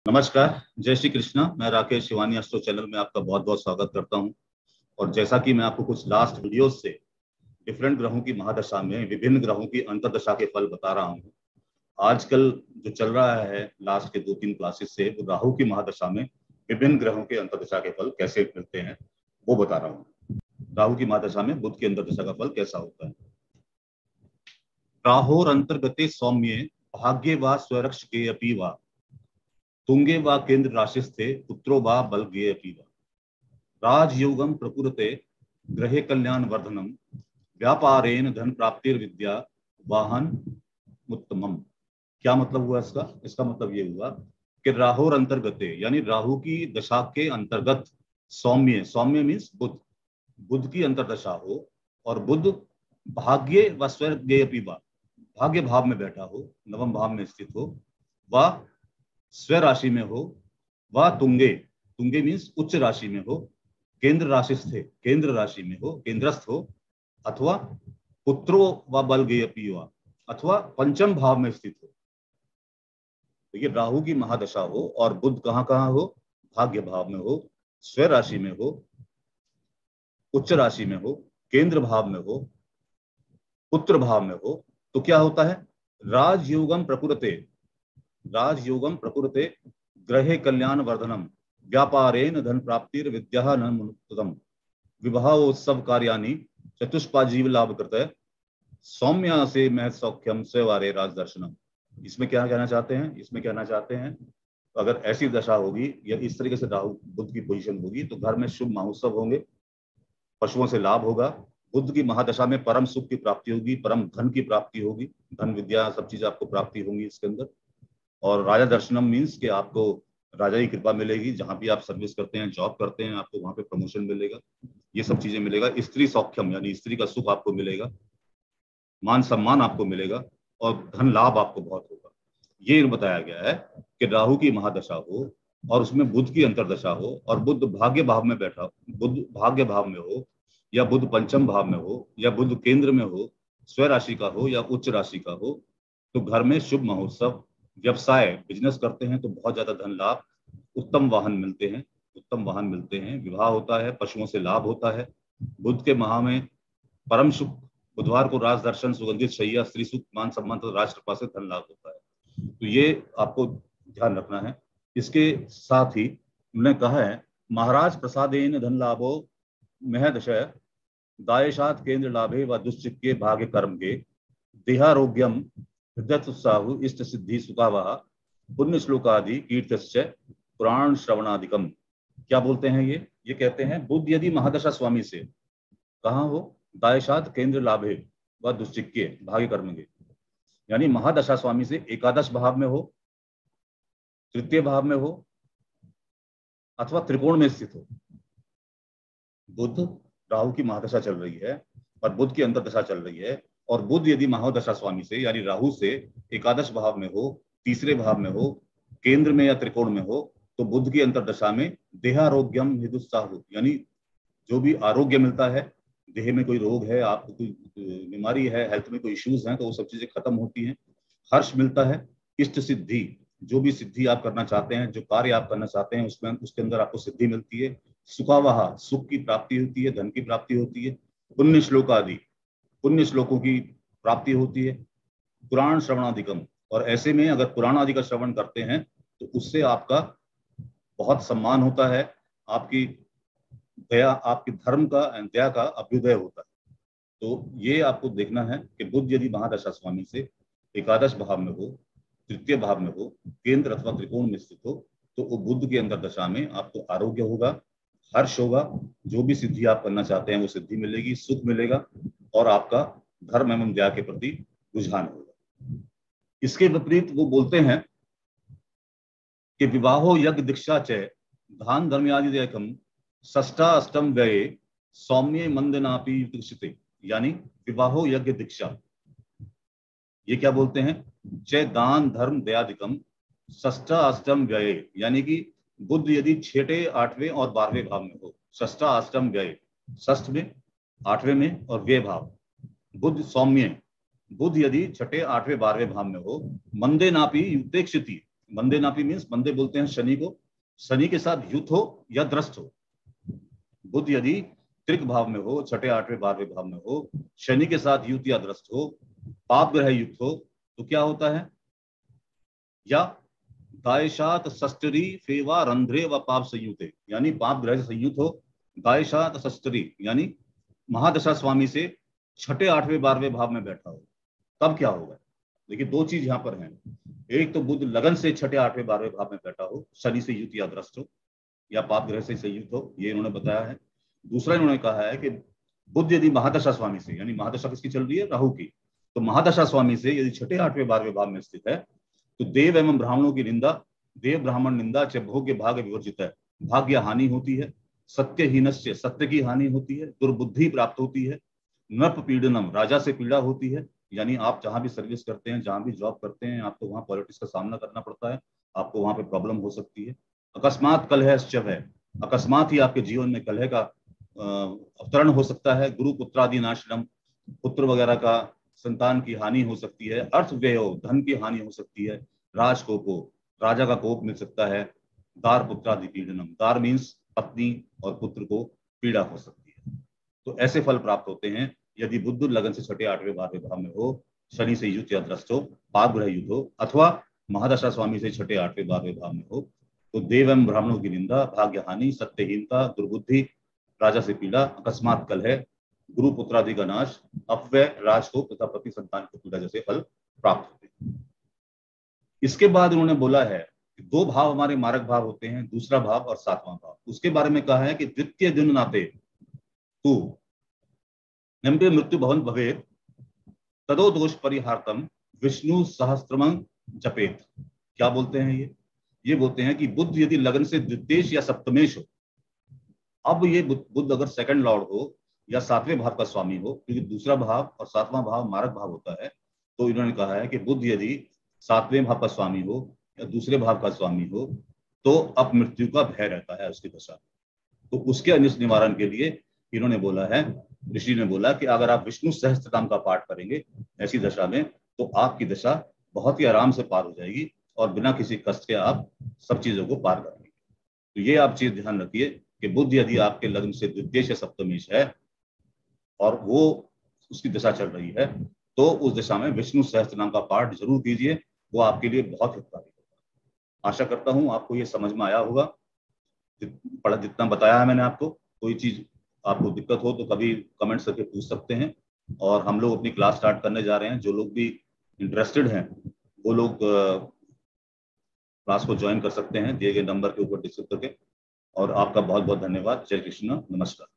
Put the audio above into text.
नमस्कार, जय श्री कृष्णा। मैं राकेश शिवानी एस्ट्रो चैनल में आपका बहुत बहुत स्वागत करता हूं। और जैसा कि मैं आपको कुछ लास्ट वीडियोस से डिफरेंट ग्रहों की महादशा में विभिन्न ग्रहों की अंतर्दशा के फल बता रहा हूं। आजकल जो चल रहा है लास्ट के 2-3 क्लासेस से, वो राहु की महादशा में विभिन्न ग्रहों के अंतर्दशा के फल कैसे मिलते हैं वो बता रहा हूँ। राहु की महादशा में बुध की अंतर्दशा का फल कैसा होता है। राहोर अंतर्गते सौम्ये भाग्ये वा स्वरक्ष के अपि वा तुंगे वा केंद्र राशिस्थे पुत्रो वा बलगे अपि वा राजयोगम प्रकुरते ग्रहे कल्याण वर्धनम व्यापारेण धन प्राप्तिर्विद्या वाहन उत्तमम। क्या मतलब हुआ इसका? इसका मतलब ये हुआ कि राहोर अंतर्गते यानी राहु की दशा के अंतर्गत सौम्य, सौम्य मीन्स बुध, बुध की अंतर्दशा हो और बुध भाग्य व स्वर्गे अपि वा, भाग्य भाव में बैठा हो, नवम भाव में स्थित हो, व स्व राशि में हो, व तुंगे, तुंगे मीन्स उच्च राशि में हो, केंद्र राशिस्थ, केंद्र राशि में हो, केंद्रस्थ हो, अथवा पुत्रो व बलगे अपि वा, अथवा पंचम भाव में स्थित हो। देखिए, राहु की महादशा हो और बुध कहाँ कहाँ हो? भाग्य भाव में हो, स्व राशि में हो, उच्च राशि में हो, केंद्र भाव में हो, पुत्र भाव में हो, तो क्या होता है? राजयोगम प्रकुरते, राजयोगम प्रकुरते ग्रहे कल्याण वर्धनम व्यापारेण धन प्राप्तिर विद्या नम विवाहोत्सव कार्यानि चतुष्पाजीव लाभ करता है सौम्या से मह सौख्यम स्वेवारे राजदर्शनम। इसमें क्या कहना चाहते हैं? इसमें कहना चाहते हैं अगर ऐसी दशा होगी या इस तरीके से राहु बुध की पोजीशन होगी तो घर में शुभ महोत्सव होंगे, पशुओं से लाभ होगा, बुध की महादशा में परम सुख की प्राप्ति होगी, परम धन की प्राप्ति होगी, धन विद्या सब चीजें आपको प्राप्ति होंगी इसके अंदर। और राजा दर्शनम मीन्स कि आपको राजा की कृपा मिलेगी, जहां भी आप सर्विस करते हैं, जॉब करते हैं, आपको वहां पे प्रमोशन मिलेगा, ये सब चीजें मिलेगा। स्त्री सौख्यम यानी स्त्री का सुख आपको मिलेगा, मान सम्मान आपको मिलेगा और धन लाभ आपको बहुत होगा। ये बताया गया है कि राहु की महादशा हो और उसमें बुध की अंतर्दशा हो और बुध भाग्य भाव में बैठा, बुध भाग्य भाव में हो या बुध पंचम भाव में हो या बुध केंद्र में हो, स्व राशि का हो या उच्च राशि का हो, तो घर में शुभ महोत्सव, व्यवसाय बिजनेस करते हैं तो बहुत ज्यादा धन लाभ, उत्तम वाहन मिलते हैं, उत्तम वाहन मिलते हैं, विवाह होता है, पशुओं से लाभ होता है। बुध के माह में परम शुभ, बुधवार को राज दर्शन, सुगंधित शैया, स्त्री सुख, मान सम्मान तो राष्ट्रपा से धन लाभ होता है। तो ये आपको ध्यान रखना है। इसके साथ ही उन्होंने कहा है महाराज प्रसादेन धन लाभो महदशय दायशात केंद्र लाभे व दुश्चिक्के भाग्य कर्म के देहारोग्यम हृदयोत्साह इष्ट सिद्धि सुखावह पुण्य श्लोकादि कीर्तश्च पुराण श्रवणादिकम। क्या बोलते हैं ये कहते हैं बुध यदि महादशा स्वामी से कहाँ हो? दायशात केंद्र लाभे व दुश्चिक्के भाग्य कर्म के, यानी महादशा स्वामी से एकादश भाव में हो, तृतीय भाव में हो, अथवा त्रिकोण में स्थित हो। बुध, राहु की महादशा चल रही है और बुध की अंतर्दशा चल रही है, और बुध यदि महादशा स्वामी से यानी राहु से एकादश भाव में हो, तीसरे भाव में हो, केंद्र में या त्रिकोण में हो, तो बुध की अंतर्दशा में देहारोग्यम निरुत्साह, यानी जो भी आरोग्य मिलता है, देह में कोई रोग है, आपको कोई बीमारी है, हेल्थ में कोई इश्यूज हैं, तो वो सब चीजें खत्म होती हैं, हर्ष मिलता है, इष्ट सिद्धि, जो भी सिद्धि आप करना चाहते हैं, जो कार्य आप करना चाहते हैं उसमें उसके अंदर आपको सिद्धि मिलती है, सुखावहा, सुख की प्राप्ति होती है, धन की प्राप्ति होती है, पुण्य श्लोक आदि, पुण्य श्लोकों की प्राप्ति होती है, पुराण श्रवणादिकम, और ऐसे में अगर पुराण आदि का श्रवण करते हैं तो उससे आपका बहुत सम्मान होता है, आपकी दया, आपके धर्म का, दया का अभ्युदय होता है। तो ये आपको देखना है कि बुध यदि महादशा स्वामी से एकादश भाव में हो, तृतीय भाव में हो, केंद्र अथवा त्रिकोण में स्थित हो, तो वो बुध की अंतर्दशा में आपको आरोग्य होगा, हर्ष होगा, जो भी सिद्धि आप करना चाहते हैं वो सिद्धि मिलेगी, सुख मिलेगा, और आपका धर्म एवं दया के प्रति रुझान होगा। इसके विपरीत वो बोलते हैं कि विवाहो यज्ञ दीक्षा च धान धर्मयादिकम षष्ठा अष्टम व्यय सौम्य मंदनापि युतिष्ठिते, यानी विवाहो यज्ञ दीक्षा, ये क्या बोलते हैं? च दान धर्म दयादिकम षष्ठा अष्टम व्यय, यानी कि बुध यदि छठे, आठवें और 12वें भाव में हो, षष्ठा अष्टम व्यय, षष्ठ में, आठवें में और व्यय भाव, बुध सौम्य, बुध यदि छठे, आठवें, 12वें भाव में हो, मंदे नापी युक्तेक्षिति, मंदे नापी मीन्स मंदे बोलते हैं शनि को, शनि के साथ युत हो या द्रष्ट हो। बुध यदि त्रिक भाव में हो, छठे आठवें बारहवें भाव में हो, शनि के साथ युत या द्रष्ट हो, पाप ग्रह युक्त हो, तो क्या होता है? या दायशात शस्त्री फेवा रंध्रे व पाप संयुते, यानी पाप ग्रह से संयुक्त हो, दायशात शस्त्री यानी महादशा स्वामी से छठे आठवें बारहवें भाव में बैठा हो, तब क्या होगा? देखिए दो चीज यहाँ पर हैं, एक तो बुध लगन से छठे आठवें बारहवें भाव में बैठा हो, शनि से युक्त या द्रष्ट हो, या पाप ग्रह से संयुक्त हो, ये इन्होंने बताया है। दूसरा इन्होंने कहा है कि बुध यदि महादशा स्वामी से, यानी महादशा किसकी चल रही है? राहु की, तो महादशा स्वामी से यदि छठे आठवें बारहवें भाव में स्थित है तो देव एवं ब्राह्मणों की निंदा, देव ब्राह्मण निंदा च भोग्य भाग्य विवर्जित है, भाग्य हानि होती है, सत्यहीनस्य सत्य की हानि होती है, दुर्बुद्धि प्राप्त होती है, नृप पीड़नम राजा से पीड़ा होती है, यानी आप जहां भी सर्विस करते हैं, जहां भी जॉब करते हैं, आपको वहां पॉलिटिक्स का सामना करना पड़ता है, आपको वहां पे प्रॉब्लम हो सकती है। अकस्मात कलह है, अकस्मात ही आपके जीवन में कलह का अवतरण हो सकता है, गुरु पुत्रादि नाशनम, पुत्र वगैरह का संतान की हानि हो सकती है, अर्थ व्यय हो, धन की हानि हो सकती है, राजकोप हो, राजा का कोप मिल सकता है, दार पुत्रादि पीड़नम, दार मीन्स पत्नी और पुत्र को पीड़ा हो सकती है। तो ऐसे फल प्राप्त होते हैं यदि बुध लगन से छठे आठवें बारहवें भाव में हो, शनि से युक्त या द्रष्ट हो, पाप ग्रह युक्त हो, अथवा महादशा स्वामी से छठे आठवें बारहवें भाव में हो, तो देव एवं ब्राह्मणों की निंदा, भाग्य हानि, सत्यहीनता, दुर्बुद्धि, राजा से पीड़ा, अकस्मात कलह, गुरु पुत्रादि का नाश, अपव्यय, राजकोप तथा पति संतान की पीड़ा जैसे फल प्राप्त होते हैं। इसके बाद उन्होंने बोला है कि दो भाव हमारे मारक भाव होते हैं, दूसरा भाव और सातवां भाव। उसके बारे में कहा है कि द्वितीय दिन नाते तू नम्बे मृत्यु भवन भवे तदो दोष परिहार्तम विष्णु सहस्त्रमं जपेत। क्या बोलते हैं ये बोलते हैं कि बुध यदि लगन से द्वितीयेश या सप्तमेश हो, अब ये बुध अगर सेकंड लॉर्ड हो या सातवें भाव का स्वामी हो, क्योंकि दूसरा भाव और सातवां भाव मारक भाव होता है, तो इन्होंने कहा है कि बुध यदि सातवें भाव का स्वामी हो या दूसरे भाव का स्वामी हो तो अब मृत्यु का भय रहता है उसकी दशा। तो उसके अनिष्ट निवारण के लिए इन्होंने बोला है, ऋषि ने बोला कि अगर आप विष्णु सहस्त्रनाम का पाठ करेंगे ऐसी दशा में तो आपकी दशा बहुत ही आराम से पार हो जाएगी और बिना किसी कष्ट के आप सब चीजों को पार करेंगे। तो ये आप चीज ध्यान रखिए कि बुध यदि आपके लग्न से द्वितीय सप्तमेश है और वो उसकी दशा चल रही है तो उस दिशा में विष्णु सहस्त्र नाम का पाठ जरूर कीजिए, वो आपके लिए बहुत हितकारी होगा। आशा करता हूं आपको ये समझ में आया होगा, जितना बताया है मैंने आपको। कोई चीज आपको दिक्कत हो तो कभी कमेंट करके पूछ सकते हैं, और हम लोग अपनी क्लास स्टार्ट करने जा रहे हैं। जो लोग भी इंटरेस्टेड हैं वो लोग क्लास को ज्वाइन कर सकते हैं दिए गए नंबर के ऊपर डिस्कस करके। और आपका बहुत बहुत धन्यवाद। जय कृष्ण, नमस्कार।